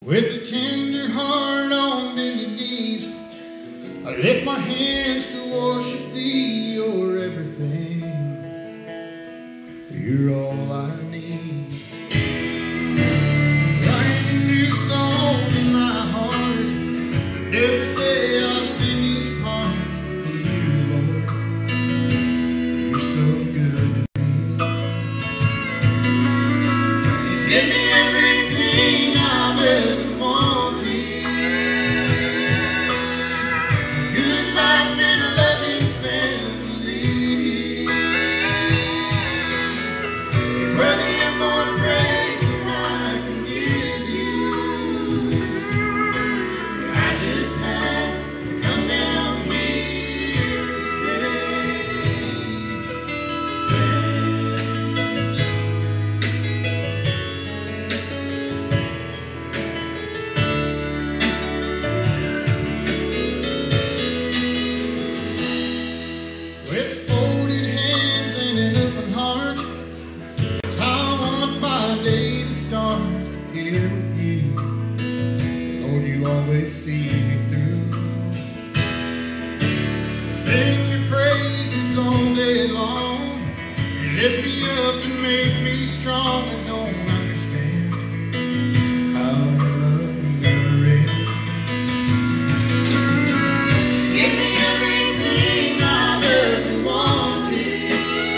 With a tender heart on bended knees, I lift my hands to worship Thee. You're everything, You're all I need. Write a new song in my heart, and every day I'll sing each part to You, Lord. You're so good to me. You give me everything I've ever wanted. Good life and a loving family. Worthy of more praise than I can give You. I just had to come down here and say thanks. With folded hands and an open heart, that's how I want my day to start. Here with You, Lord, You always see me through. Sing Your praises all day long. You lift me up and make me strong. I don't understand how Your love never ends. Give me everything I've ever wanted.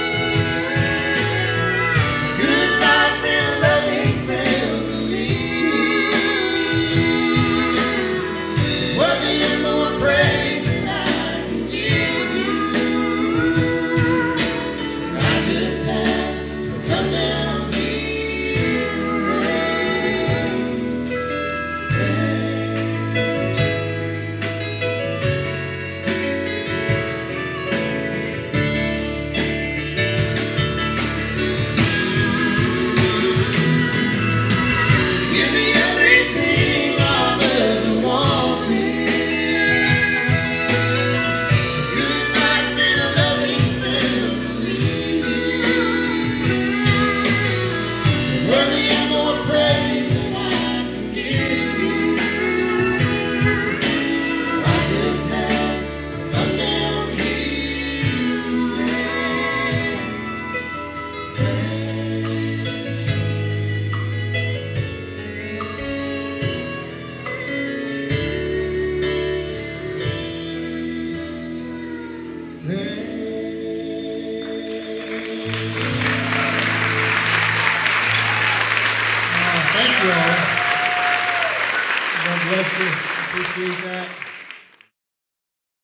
Good life and a loving family. Worthy of more praise than I can give You. And I just had to come down here and say thanks. Give me everything I've ever wanted. Good life and a loving family. Worthy of more praise than I can give You. I just had to come down here and say thank you all. God bless you. Appreciate that.